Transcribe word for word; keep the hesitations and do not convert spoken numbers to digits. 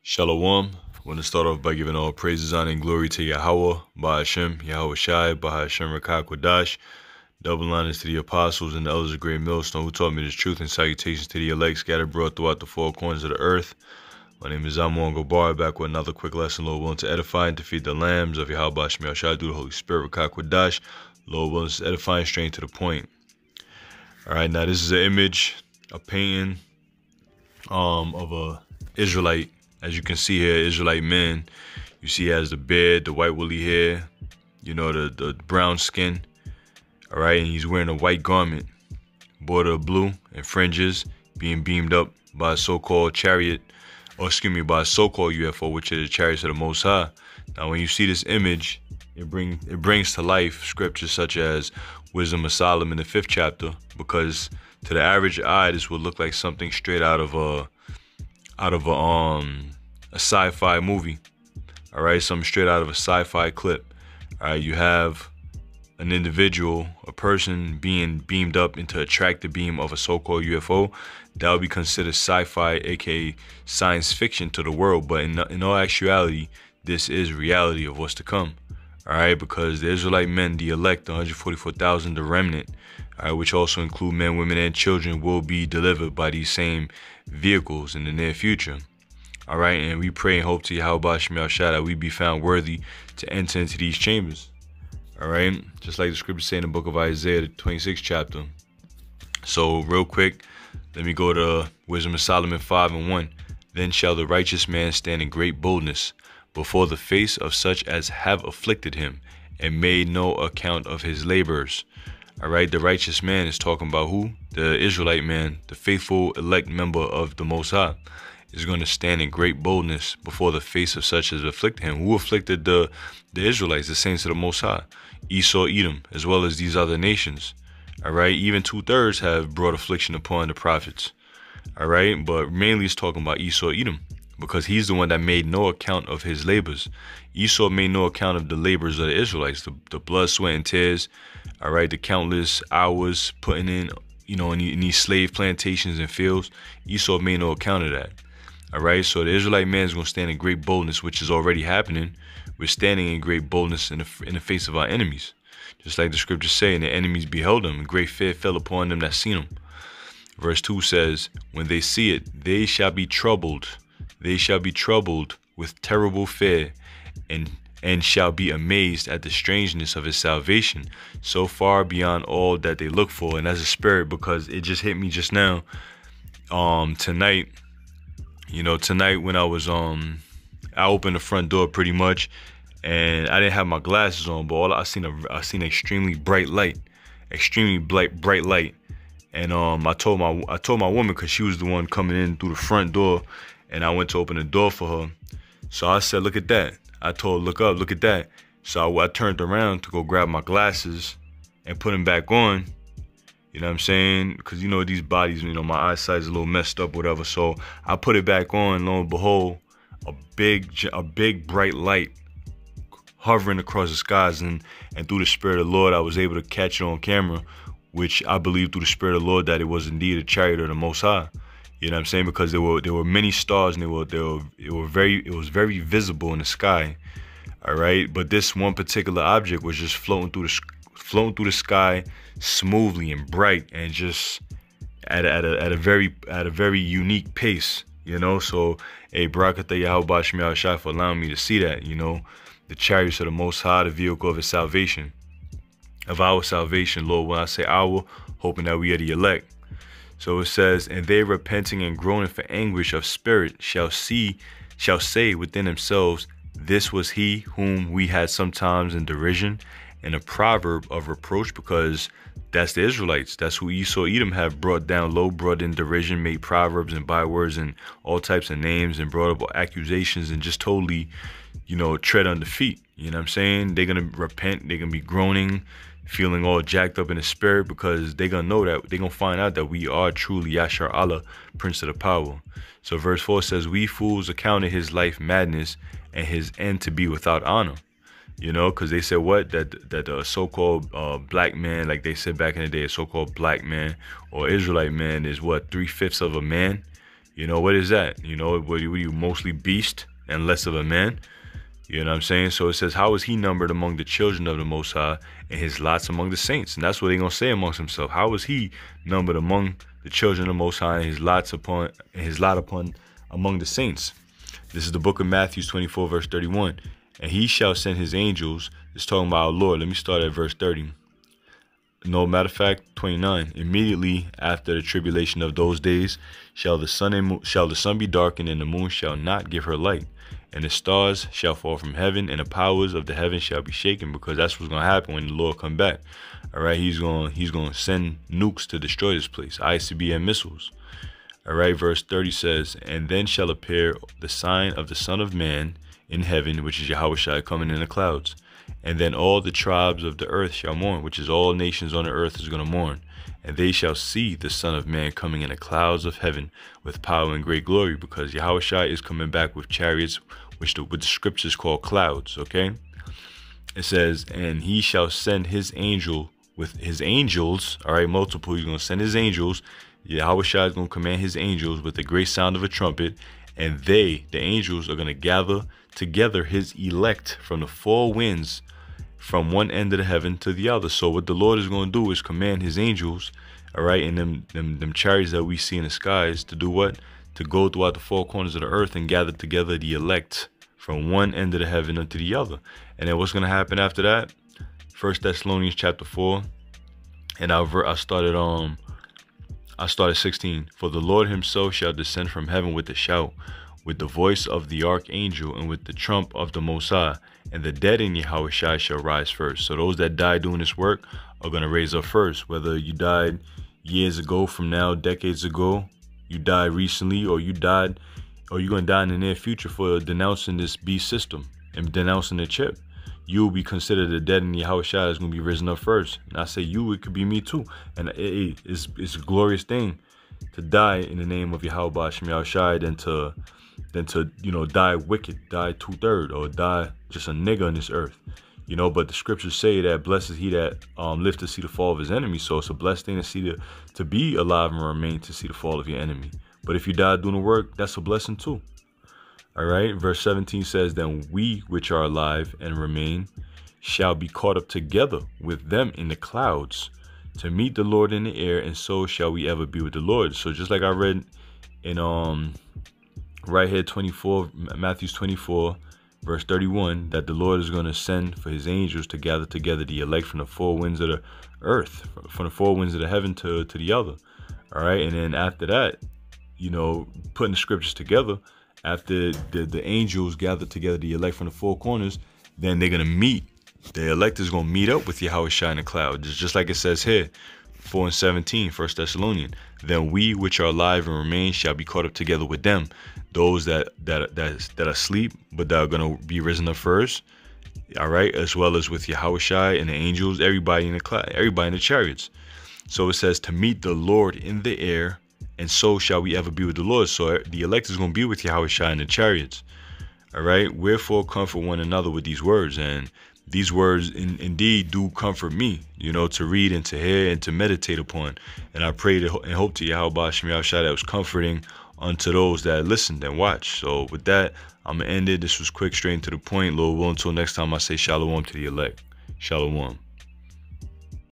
Shalom. I want to start off by giving all praises, honor, and glory to Yahweh, Bahashem, Yahweh Shai, Bahashem Rakah Kodash. Double honors to the apostles and the elders of Great Millstone who taught me this truth, and salutations to the elect scattered abroad throughout the four corners of the earth. My name is Amon Gobar, back with another quick lesson, Lord willing to edify and to feed the lambs of Yahweh Shai Shai through the Holy Spirit, Rakah Kodash. Lord willing to edify and straight to the point. Alright, now this is an image, a painting um, of a Israelite. As you can see here, Israelite man. You see he has the beard, the white woolly hair, you know, the, the brown skin. All right, and he's wearing a white garment, border of blue and fringes, being beamed up by a so-called chariot, or excuse me, by a so-called U F O, which is the chariots of the Most High. Now, when you see this image, it, bring, it brings to life scriptures such as Wisdom of Solomon, the fifth chapter, because to the average eye, this would look like something straight out of a out of a um a sci-fi movie. All right, something straight out of a sci-fi clip. All right, you have an individual, a person being beamed up into a tractor beam of a so-called U F O. That would be considered sci-fi, aka science fiction to the world, but in, in all actuality, this is reality of what's to come. All right, because the Israelite men, the elect, one hundred forty-four thousand, the remnant, all right, which also include men, women, and children, will be delivered by these same vehicles in the near future. All right, and we pray and hope to Yahweh Shai Shai that we be found worthy to enter into these chambers. All right, just like the scriptures say in the book of Isaiah, the twenty-sixth chapter. So real quick, let me go to Wisdom of Solomon five and one. Then shall the righteous man stand in great boldness before the face of such as have afflicted him and made no account of his labors. All right, the righteous man is talking about who? The Israelite man, the faithful elect member of the Most High, is going to stand in great boldness before the face of such as afflicted him. Who afflicted the, the Israelites, the saints of the Most High? Esau, Edom, as well as these other nations. All right, even two-thirds have brought affliction upon the prophets. All right, but mainly it's talking about Esau, Edom, because he's the one that made no account of his labors. Esau made no account of the labors of the Israelites, the, the blood, sweat, and tears, all right, the countless hours putting in, you know, in, in these slave plantations and fields. Esau made no account of that, all right? So the Israelite man is going to stand in great boldness, which is already happening. We're standing in great boldness in the, in the face of our enemies. Just like the scriptures say, and the enemies beheld him, and great fear fell upon them that seen him. Verse two says, when they see it, they shall be troubled. They shall be troubled with terrible fear, and and shall be amazed at the strangeness of his salvation, so far beyond all that they look for. And that's a spirit, because it just hit me just now. Um, tonight, you know, tonight when I was um, I opened the front door pretty much, and I didn't have my glasses on, but all I seen a I seen an extremely bright light, extremely bright bright light, and um, I told my I told my woman, because she was the one coming in through the front door, and I went to open the door for her. So I said, look at that. I told her, look up, look at that. So I, I turned around to go grab my glasses and put them back on. You know what I'm saying? Because, you know, these bodies, you know, my eyesight's a little messed up, whatever. So I put it back on. Lo and behold, a big, a big bright light hovering across the skies. And, and through the Spirit of the Lord, I was able to catch it on camera, which I believe through the Spirit of the Lord that it was indeed a chariot of the Most High. You know what I'm saying? Because there were there were many stars, and they were they were it were very it was very visible in the sky. All right, but this one particular object was just floating through the floating through the sky smoothly and bright, and just at a, at a at a very at a very unique pace. You know, so a Barakatah Yahweh Shai Shai for allowing me to see that. You know, the chariots of the Most High, the vehicle of His salvation, of our salvation, Lord. When I say our, hoping that we are the elect. So it says, and they repenting and groaning for anguish of spirit shall see, shall say within themselves, this was he whom we had sometimes in derision, and a proverb of reproach, because that's the Israelites. That's who Esau, Edom have brought down low, brought in derision, made proverbs and bywords and all types of names, and brought up accusations, and just totally, you know, tread on the feet. You know what I'm saying? They're going to repent. They're going to be groaning, feeling all jacked up in the spirit, because they're going to know that, they're going to find out that we are truly Yashar Allah, Prince of the Power. So verse four says, we fools accounted his life madness and his end to be without honor. You know, because they said what? That that a so-called uh, black man, like they said back in the day, a so-called black man or Israelite man is what? Three-fifths of a man. You know, what is that? You know, what you, you mostly beast and less of a man? You know what I'm saying? So it says, how is he numbered among the children of the Most High and his lots among the saints? And that's what they're going to say amongst themselves. How is he numbered among the children of the Most High and his lots upon and his lot upon among the saints? This is the book of Matthew twenty-four, verse thirty-one. And he shall send his angels. It's talking about our Lord. Let me start at verse thirty. No, matter of fact, twenty-nine. Immediately after the tribulation of those days shall the sun and mo- shall the sun be darkened, and the moon shall not give her light, and the stars shall fall from heaven, and the powers of the heavens shall be shaken, because that's what's gonna happen when the Lord come back. All right, he's gonna he's gonna send nukes to destroy this place, I C B M missiles. All right, verse thirty says, and then shall appear the sign of the Son of Man in heaven, which is Yahushua coming in the clouds. And then all the tribes of the earth shall mourn, which is all nations on the earth is going to mourn. And they shall see the Son of Man coming in the clouds of heaven with power and great glory, because Yahushua is coming back with chariots, which the, which the scriptures call clouds, okay? It says, and he shall send his angel with his angels, all right, multiple, he's going to send his angels. Yahushua is going to command his angels with the great sound of a trumpet, and they, the angels, are going to gather together his elect from the four winds, from one end of the heaven to the other. So what the Lord is going to do is command his angels, all right, and them, them them chariots that we see in the skies, to do what? To go throughout the four corners of the earth and gather together the elect from one end of the heaven unto the other. And then what's going to happen after that? First Thessalonians chapter four, and I I started um I started sixteen. For the Lord himself shall descend from heaven with a shout, with the voice of the archangel, and with the trump of the Most High, and the dead in Yahushua shall rise first. So those that die doing this work are going to raise up first. Whether you died years ago from now, decades ago, you died recently, or you died, or you're going to die in the near future for denouncing this beast system and denouncing the chip, you will be considered the dead in Yahushua is going to be risen up first. And I say you, it could be me too. And it, it, it's, it's a glorious thing to die in the name of Yahweh Ba'ashem Yahushua than to than to, you know, die wicked, die two-third, or die just a nigga on this earth. You know, but the scriptures say that blessed is he that um lives to see the fall of his enemy. So it's a blessed thing to see the to be alive and remain to see the fall of your enemy. But if you die doing the work, that's a blessing too. All right, verse seventeen says, then we which are alive and remain shall be caught up together with them in the clouds to meet the Lord in the air, and so shall we ever be with the Lord. So just like I read in um right here, twenty-four, Matthew twenty-four, verse thirty-one, that the Lord is going to send for his angels to gather together the elect from the four winds of the earth, from the four winds of the heaven to, to the other. All right, and then after that, you know, putting the scriptures together, after the, the angels gather together the elect from the four corners, then they're going to meet. The elect is going to meet up with Yahushua in the cloud, just, just like it says here, four and seventeen, First Thessalonians. Then we which are alive and remain shall be caught up together with them. Those that that that that are asleep, but that are gonna be risen up first. All right, as well as with Yahushua and the angels, everybody in the cloud, everybody in the chariots. So it says to meet the Lord in the air, and so shall we ever be with the Lord. So the elect is gonna be with Yahushua in the chariots. All right, wherefore comfort one another with these words, and these words in, indeed do comfort me, you know, to read and to hear and to meditate upon. And I pray to, and hope to Yahweh Ba'ashem Yahushua that was comforting unto those that listened and watched. So with that, I'm going to end it. This was quick, straight to the point. Lord willing, until next time, I say shalom to the elect. Shalom.